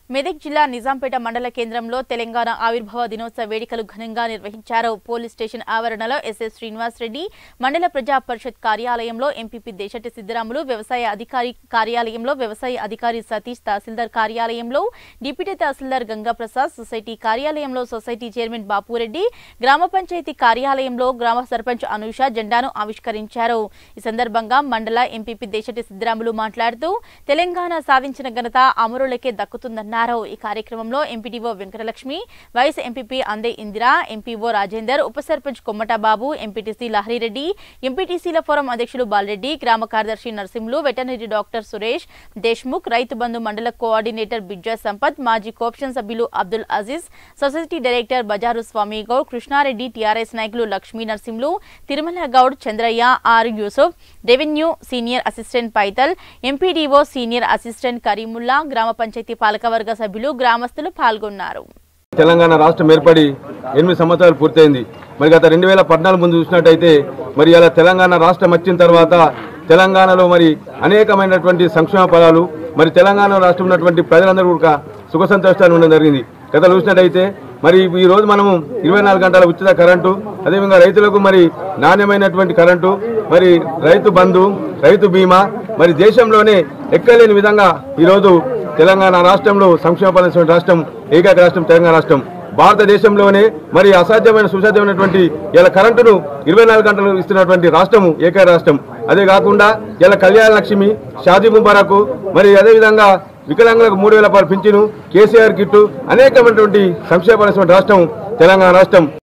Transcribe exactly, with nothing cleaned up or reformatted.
మెదక్ జిల్లా నిజాంపేట మండల కేంద్రంలో తెలంగాణ ఆవిర్భావ దినోత్సవ వేడుకలు ఘనంగా నిర్వహించారు. పోలీస్ స్టేషన్ ఆవరణలో ఎస్ఎస్ శ్రీనివాస్ రెడ్డి, మండల ప్రజా పరిషత్ కార్యాలయంలో ఎంపీపీ దేశటి సిద్ధరాములు, వ్యవసాయ అధికారి కార్యాలయంలో వ్యవసాయ అధికారి సతీష్, తహసీల్దార్ కార్యాలయంలో డిప్యూటీ తహసీల్దార్ గంగాప్రసాద్, సొసైటీ కార్యాలయంలో సొసైటీ చైర్మన్ బాపురెడ్డి, గ్రామ పంచాయతీ కార్యాలయంలో గ్రామ సర్పంచ్ అనూష జెండాను ఆవిష్కరించారు. ఈ సందర్భంగా మండల ఎంపీపీ దేశటి సిద్ధరాములు మాట్లాడుతూ తెలంగాణ సాధించిన ఘనత అమరులకే దక్కుతుందన్నారు. ఈ కార్యక్రమంలో ఎంపీడీఓ వెంకటలక్ష్మి, వైస్ ఎంపీపీ అందే ఇందిరా, ఎంపీఓ రాజేందర్, ఉప సర్పంచ్ కొమ్మటబాబు, ఎంపీటీసీ లహరిరెడ్డి, ఎంపీటీసీల ఫోరం అధ్యక్షులు బాలరెడ్డి, గ్రామ కార్యదర్శి నరసింహులు, వెటర్నరీ డాక్టర్ సురేష్ దేశ్ముఖ్, రైతు బంధు మండల కోఆర్డినేటర్ బిజ్జా సంపత్, మాజీ కోఆప్షన్ సభ్యులు అబ్దుల్ అజీజ్, సొసైటీ డైరెక్టర్ బజారు స్వామి గౌడ్, కృష్ణారెడ్డి, టీఆర్ఎస్ నాయకులు Lakshmi Narasimhulu, Tirumala Goud, Chandraiah, R Yusuf, revenue senior assistant Paithal, MPDO senior assistant Karimulla, గ్రామ పంచాయతీ పాలకవర్గ సభ్యులు, గ్రామస్తులు పాల్గొన్నారు. తెలంగాణ రాష్ట్రం ఏర్పడి ఎనిమిది సంవత్సరాలు పూర్తయింది. మరి గత రెండు వేల పద్నాలుగు ముందు చూసినట్టయితే మరి ఇలా తెలంగాణ రాష్ట్రం వచ్చిన తర్వాత తెలంగాణలో మరి అనేకమైనటువంటి సంక్షేమ ఫలాలు మరి తెలంగాణ రాష్ట్రం ఉన్నటువంటి ప్రజలందరూ కూడా సుఖ సంతోషాలు ఉండడం జరిగింది. గత చూసినట్టయితే మరి ఈ రోజు మనము ఇరవై నాలుగు గంటల ఉచిత కరెంటు, అదేవిధంగా రైతులకు మరి నాణ్యమైనటువంటి కరెంటు, మరి రైతు బంధు, రైతు బీమా, మరి దేశంలోనే ఎక్కలేని విధంగా ఈరోజు తెలంగాణ రాష్ట్రంలో సంక్షేమ ఫలాలు రాష్ట్రం ఏకైక రాష్ట్రం తెలంగాణ రాష్ట్రం. భారతదేశంలోనే మరి అసాధ్యమైన సుసాధ్యమైనటువంటి ఇలా కరెంటును ఇరవై నాలుగు గంటలు ఇస్తున్నటువంటి రాష్ట్రము ఏకైక రాష్ట్రం. అదే కాకుండా ఇలా కళ్యాణ లక్ష్మి, షాదీ ముబారకు, మరి అదేవిధంగా వికలాంగులకు మూడు వేల రూపాయల పింఛను, కేసీఆర్ కిట్టు, అనేకమైనటువంటి సంక్షేమ రాష్ట్రం తెలంగాణ రాష్ట్రం.